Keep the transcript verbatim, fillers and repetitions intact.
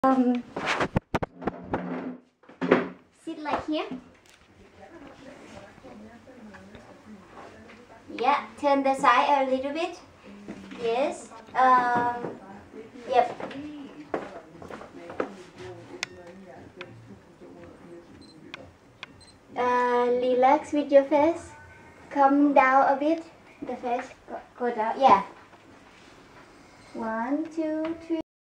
Um, sit like here. Yeah, turn the side a little bit. Yes. Um, yep. Uh, relax with your face. Come down a bit. The face go, go down. Yeah. One, two, three.